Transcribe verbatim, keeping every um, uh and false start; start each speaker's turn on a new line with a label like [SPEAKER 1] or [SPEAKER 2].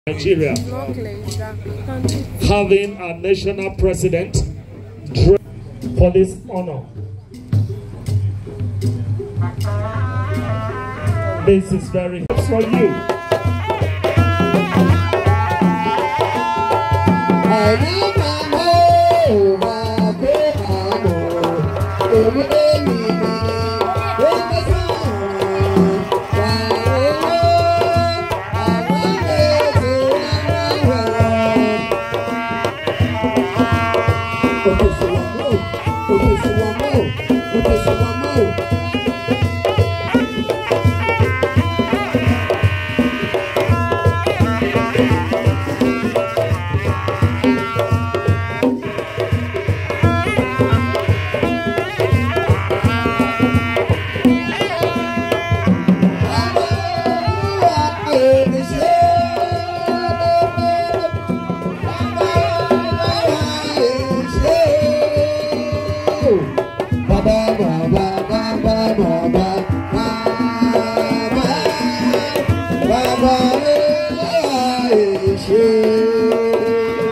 [SPEAKER 1] Nigeria, having a national president for this honor. This is very good for you.
[SPEAKER 2] Yeah.